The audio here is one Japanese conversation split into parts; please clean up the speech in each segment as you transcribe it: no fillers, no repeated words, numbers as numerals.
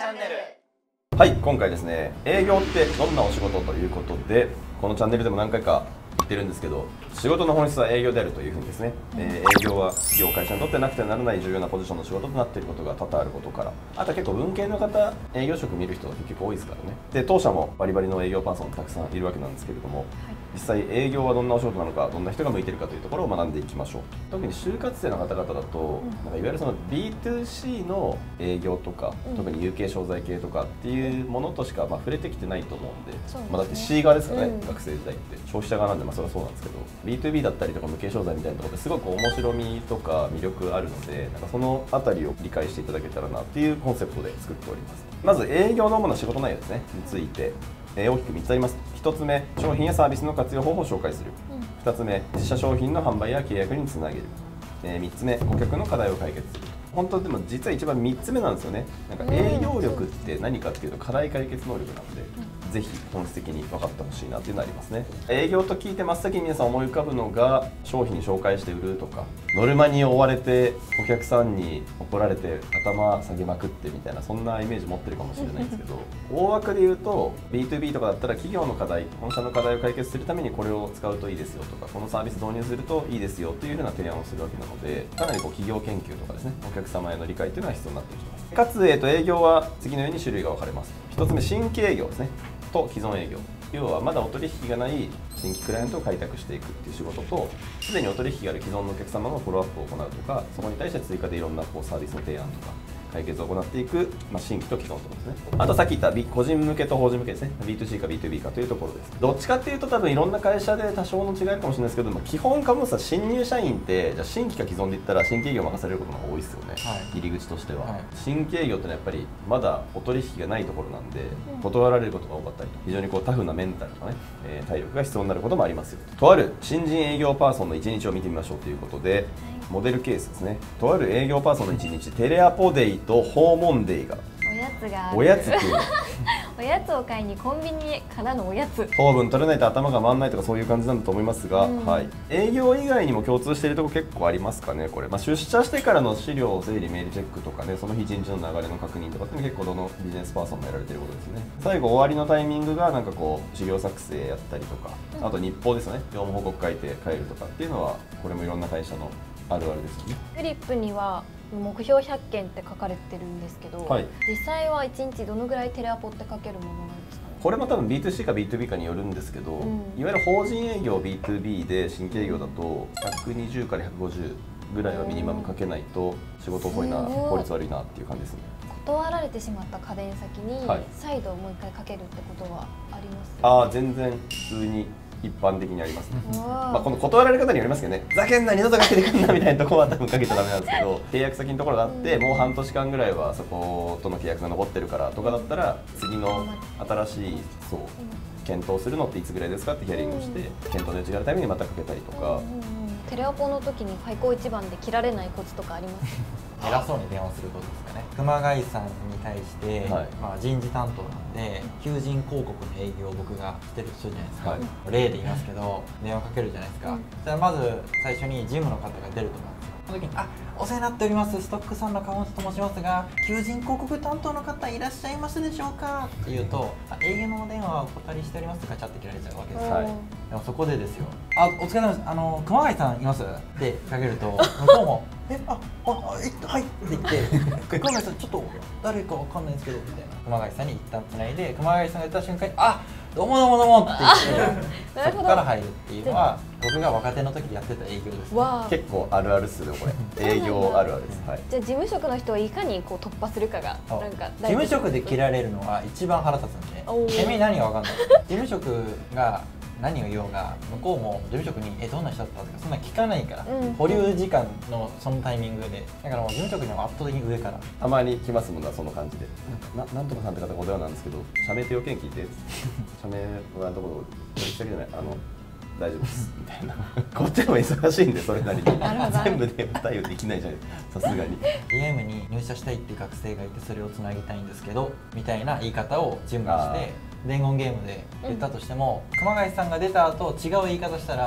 ャンネル。 はい、今回ですね、営業ってどんなお仕事ということで、このチャンネルでも何回か言ってるんですけど、仕事の本質は営業であるというふうにですね、営業は企業会社にとってなくてはならない重要なポジションの仕事となっていることが多々あることから、あとは結構文系の方、営業職見る人が結構多いですからね。で、当社もバリバリの営業パーソンたくさんいるわけなんですけれども、実際営業はどんなお仕事なのか、どんな人が向いているかというところを学んでいきましょう。特に就活生の方々だと、なんかいわゆるその B2C の営業とか、特に有形商材系とかっていうものとしか触れてきてないと思うんで、だって C 側ですからね、学生時代って消費者側なんでそれはそうなんですけど、 B2B だったりとか無形商材みたいなところですごく面白みとか魅力あるので、なんかそのあたりを理解していただけたらなっていうコンセプトで作っております。まず営業の主な仕事内容ですねについて、大きく3つあります。1つ目、商品やサービスの活用方法を紹介する。2つ目、自社商品の販売や契約につなげる。3つ目、顧客の課題を解決する。本当でも実は一番3つ目なんですよね。なんか営業力って何かっていうと課題解決能力なので、ぜひ本質的に分かってほしいなっていうのがありますね。営業と聞いて真っ先に皆さん思い浮かぶのが、商品紹介して売るとか、ノルマに追われてお客さんに怒られて頭下げまくってみたいな、そんなイメージ持ってるかもしれないんですけど、大枠で言うと B2B とかだったら企業の課題、本社の課題を解決するためにこれを使うといいですよとか、このサービス導入するといいですよというような提案をするわけなので、かなり企業研究とかですね、お客様への理解というのが必要になってきます。かつ、営業は次のように種類が分かれます。1つ目、新規営業ですねと既存営業。要はまだお取引がない新規クライアントを開拓していくっていう仕事と、すでにお取引がある既存のお客様のフォローアップを行うとか、そこに対して追加でいろんなサービスの提案とか解決を行っていく、新規と既存とですね。あとさっき言った個人向けと法人向けですね。 B2C か B2B かというところです。どっちかっていうと多分いろんな会社で多少の違いかもしれないですけども、基本株主は新入社員って、じゃあ新規か既存で言ったら新規営業を任されることの方が多いですよね、入り口としては。新規営業ってのはやっぱりまだお取引がないところなんで、断られることが多かったり、非常にタフなメンタルとかね、体力が必要になることもありますよ。とある新人営業パーソンの1日を見てみましょうということで、モデルケースですね。とある営業パーソンの1日、テレアポデイと訪問デイが、おやつっていうのおやつを買いにコンビニからのおやつ。 糖分取れないと頭が回らないとかそういう感じなんだと思いますが、営業以外にも共通しているところ結構ありますかね。これ、出社してからの資料整理メールチェックとかね、その日一日の流れの確認とかって結構どのビジネスパーソンもやられていることですね。最後終わりのタイミングが資料作成やったりとか、あと日報ですよね、業務報告書いて帰るとかっていうのは、これもいろんな会社のあるあるですよね。 フリップには目標100件って書かれてるんですけど、実際は1日どのぐらいテレアポって書けるものなんですかね。 これも多分 B2C か B2B かによるんですけど、いわゆる法人営業 B2B で新規営業だと120から150ぐらいはミニマムかけないと仕事遅いな、効率悪いなっていう感じですね。 断られてしまった家電先に再度もう一回かけるってことはあります？ ああ、全然普通に一般的にありますね。この断られ方によりますけどね、ざけんな二度とかけてくんなみたいなところは多分かけちゃダメなんですけど、契約先のところがあってもう半年間ぐらいはそことの契約が残ってるからとかだったら、次の新しい検討するのっていつぐらいですかってヒアリングして、検討の違うタイミングにまたかけたりとか。 テレアポの時に開口一番で切られないコツとかあります？ 偉そうに電話することですかね。熊谷さんに対して、人事担当なんで求人広告の営業を僕がしてるとするじゃないですか、例で言いますけど電話かけるじゃないですか。じゃあまず最初に事務の方が出ると思うんですよ。その時にお世話になっております、ストックさんの川本と申しますが、求人広告担当の方いらっしゃいますでしょうかって言うと、営業のお電話はお断りしておりますってガチャって切られちゃうわけです。でもそこでですよ、お疲れ様です、熊谷さんいますってかけると、向こうもはいって言って熊谷さんちょっと誰かわかんないですけどみたいな、熊谷さんに一旦つないで、熊谷さんが言った瞬間にどうもどうもどうもって言ってそこから入るっていうのは僕が若手の時でやってた営業ですね。 結構あるあるっすよこれ。営業あるあるです。 じゃあ事務職の人をいかに突破するかがなんか事務職で切られるのは一番腹立つんで、てめえ何が分かんない事務職が何を言おうが向こうも事務職にどんな人だったとかそんな聞かないから、保留時間のそのタイミングで、だからもう事務職には圧倒的に上からたまに来ますもんな、その感じでなんとかさんって方がお電話なんですけど、社名と要件聞いて社名はどこ取引先じゃない、大丈夫ですみたいなこっちも忙しいんでそれなりに全部で対応できないじゃない、さすがに。 DM に入社したいっていう学生がいてそれをつなぎたいんですけどみたいな言い方を準備して伝言ゲームで言ったとしても、熊谷さんが出た後違う言い方したら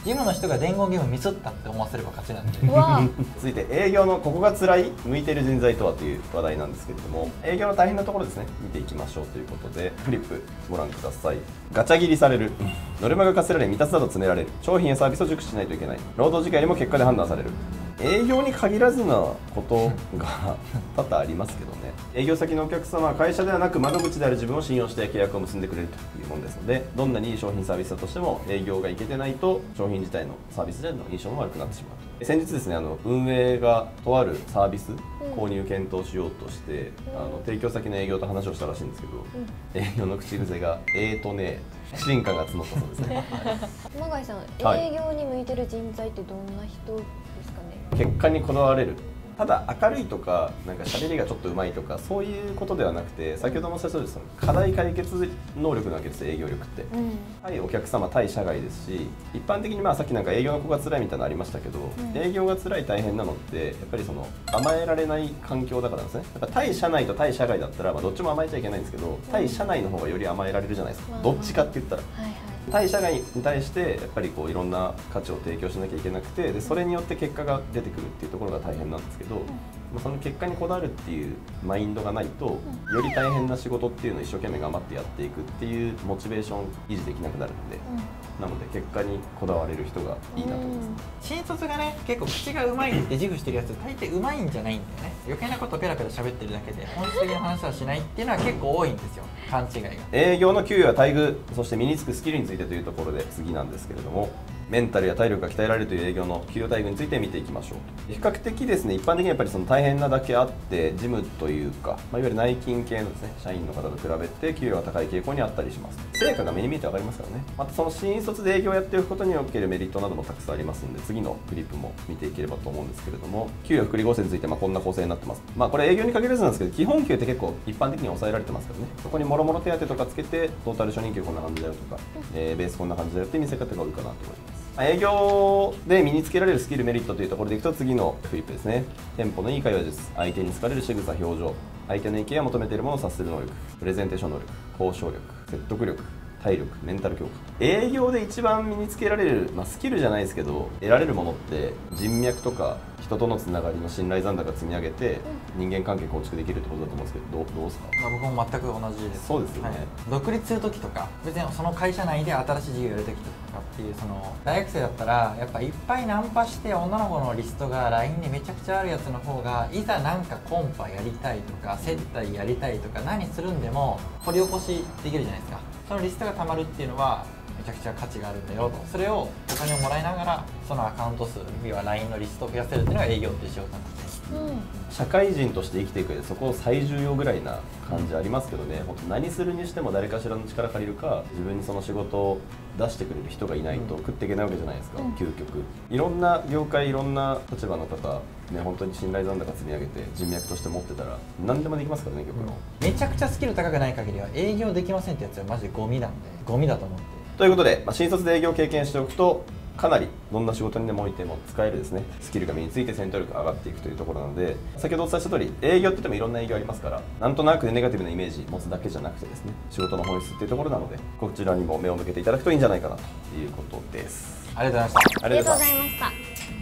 事務の人が伝言ゲームミスったって思わせれば勝ちなんで。 続いて営業のここが辛い向いている人材とはという話題なんですけれども、営業の大変なところですね、見ていきましょうということで、フリップご覧ください。ガチャ切りされる、ノルマが課せられ未達だと詰められる、商品やサービスを熟知しないといけない、労働時間よりも結果で判断される。営業に限らずなことが多々ありますけどね。営業先のお客様は会社ではなく窓口である自分を信用して契約を結んでくれるというものですので、どんなにいい商品サービスだとしても営業がいけてないと商品自体のサービス自体の印象も悪くなってしまう。先日ですね、運営がとあるサービス購入検討しようとして、提供先の営業と話をしたらしいんですけど、営業の口癖がね不信感が募ったそうですね。 熊谷さん、営業に向いてる人材ってどんな人ですかね。 結果にこだわれる。ただ明るいとかなんか喋りがちょっと上手いとかそういうことではなくて、先ほどもおっしゃったように課題解決能力なわけですよ、営業力って。対お客様対社外ですし、一般的にさっきなんか営業の子が辛いみたいなのありましたけど、営業が辛い大変なのってやっぱり甘えられない環境だからなんですね。やっぱ対社内と対社外だったら、どっちも甘えちゃいけないんですけど、対社内の方がより甘えられるじゃないですか、どっちかって言ったら。対社外に対してやっぱりいろんな価値を提供しなきゃいけなくて、でそれによって結果が出てくるっていうところが大変なんですけど、その結果にこだわるっていうマインドがないと、より大変な仕事っていうのを一生懸命頑張ってやっていくっていうモチベーション維持できなくなるので、なので結果にこだわれる人がいいなと思います。 新卒がね、結構口がうまいって自負してるやつ大抵うまいんじゃないんだよね。余計なことペラペラ喋ってるだけで本質的な話はしないっていうのは結構多いんですよ、勘違いが。 営業の給与や待遇、そして身につくスキルについてというところで次なんですけれども、メンタルや体力が鍛えられるという営業の給与待遇について見ていきましょう。比較的ですね、一般的にやっぱり大変なだけあって、事務というか、いわゆる内勤系のですね、社員の方と比べて給与が高い傾向にあったりします。成果が目に見えて分かりますからね。またその新卒で営業をやっておくことにおけるメリットなどもたくさんありますので、次のフリップも見ていければと思うんですけれども、給与福利厚生についてこんな構成になってます。これ営業に限らずなんですけど、基本給って結構一般的に抑えられてますからね。そこにもろもろ手当とかつけて、トータル初任給こんな感じだよとか、ベースこんな感じだよっていう見せ方が多いかなと思います。営業で身につけられるスキルメリットというところでいくと、次のフリップですね。テンポのいい会話術、相手に好かれる仕草表情、相手の意見や求めているものを察する能力、プレゼンテーション能力、交渉力、説得力、体力、メンタル強化。営業で一番身につけられる、スキルじゃないですけど、得られるものって人脈とか人とのつながりの信頼残高積み上げて、人間関係構築できるってことだと思うんですけど、どうですか？ 僕も全く同じです。 そうですよね、 独立する時とか、別にその会社内で新しい事業をやる時とかっていう、大学生だったらやっぱいっぱいナンパして女の子のリストが LINE でめちゃくちゃあるやつの方が、いざなんかコンパやりたいとか接待やりたいとか何するんでも掘り起こしできるじゃないですか。そのリストがたまるっていうのはめちゃくちゃ価値があるんだよと。それをお金をもらいながらそのアカウント数、要は LINE のリストを増やせるっていうのが営業っていう仕事なんですね。 社会人として生きていく上でそこ最重要ぐらいな感じありますけどね。本当何するにしても誰かしらの力借りるか、自分にその仕事を出してくれる人がいないと食っていけないわけじゃないですか、究極。いろんな業界、いろんな立場の方ね、本当に信頼残高積み上げて人脈として持ってたら何でもできますからね、極論。 めちゃくちゃスキル高くない限りは営業できませんってやつはマジでゴミなんで、ゴミだと思って。 ということで、新卒で営業経験しておくとかなりどんな仕事にでもおいても使えるですね、スキルが身について戦闘力が上がっていくというところなので、先ほどお伝えした通り営業って言ってもいろんな営業ありますから、なんとなくネガティブなイメージ持つだけじゃなくてですね、仕事の本質っていうところなので、こちらにも目を向けていただくといいんじゃないかなということです。 ありがとうございました。 ありがとうございました。